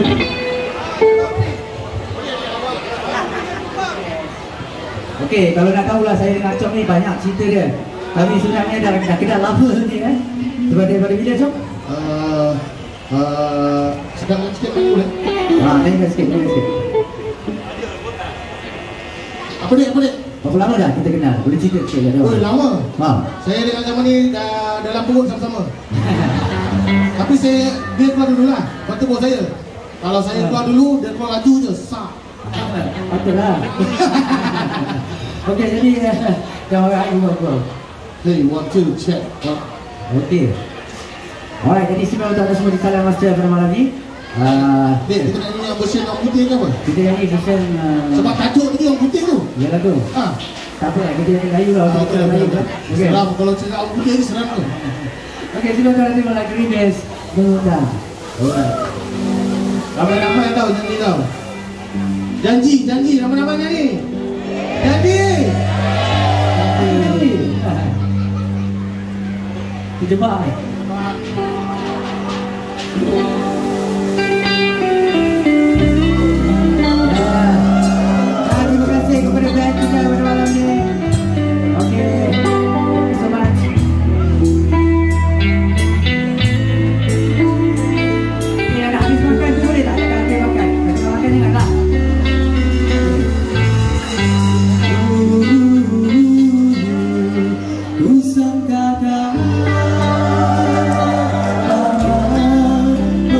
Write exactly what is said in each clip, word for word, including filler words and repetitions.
Okey, kalau nak tahulah saya dengan Cok ni banyak cerita dia. Tapi sebenarnya dah, dah kenal lama ni kan. Sebab daripada bila Cok? Uh, uh, sedang sikit dulu boleh? Haa, tanya sikit, tanya sikit. Apa dia, apa dia? Berapa lama dah kita kenal? Boleh cerita sikit? Oh, lama? Haa. Saya dengan zaman ni dah dalam perut sama-sama. Tapi saya, dia keluar dulu lah. Lepas tu bawa saya. Kalau saya keluar dulu, dia keluar laju je. Sak. Betul lah. Okey, jadi jangan orang ibu aku. Hey, one, two, check. Okey. Alright, jadi sebelum untuk anda semua di Salam Master pada malam ni. Uh, Dek, kita nak nyanyi yang version orang putih ke apa? Kita nyanyi version uh, sebab tajuk tadi orang putih tu. Yalah tu. Ha. Tak apa, kita nyanyi Melayu lah. Ha, okey, okey. Okay. Seram kalau cerita orang putih ni seram tu. Okey, sebelum kita nanti malam Green Dance mengundang. Alright. Ramai-ramai tahu nyanyi tau. Janji, janji, ramai-ramai nyanyi. Janji. Janji. Terjebak. Terima kasih kepada band kita pada malam ni. Okey, thank you so much. Ni nak habis makan tu boleh tak? Jangan habis makan. Habis makan ni nak tak? Ku sangka kau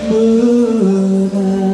benar.